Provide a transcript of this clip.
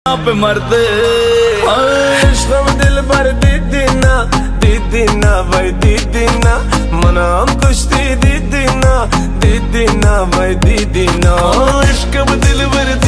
आप मरते इश्क में दिल भर दीदी ना भाई दीदी ना मना हम कुश्ती दीदी ना भाई दीदी ना इश्क में दिल भर